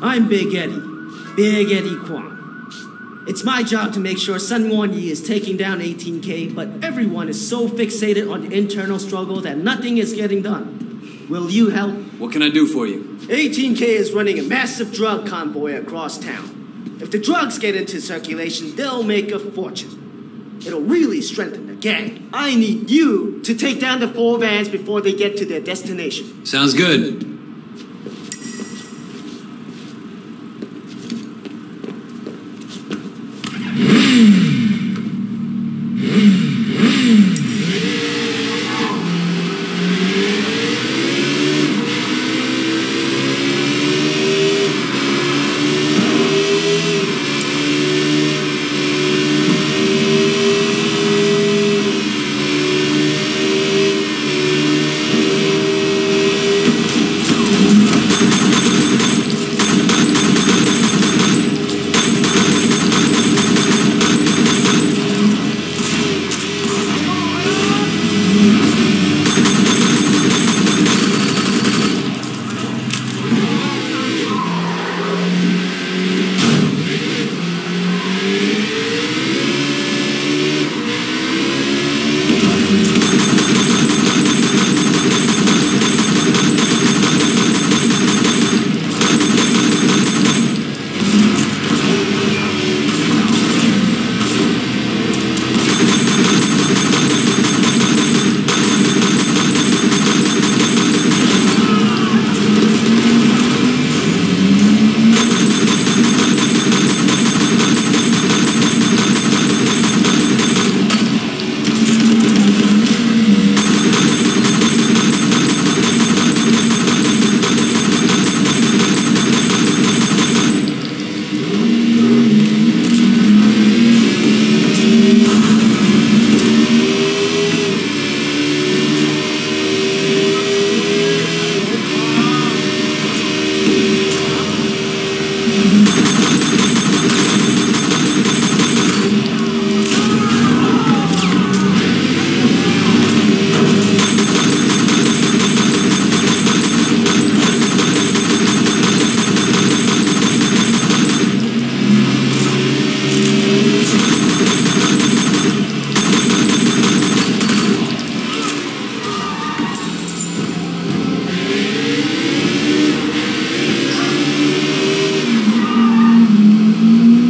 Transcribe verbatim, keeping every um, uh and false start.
I'm Big Eddie. Big Eddie Kwong. It's my job to make sure Sun Won Yi is taking down eighteen K, but everyone is so fixated on the internal struggle that nothing is getting done. Will you help? What can I do for you? eighteen K is running a massive drug convoy across town. If the drugs get into circulation, they'll make a fortune. It'll really strengthen the gang. I need you to take down the four vans before they get to their destination. Sounds good.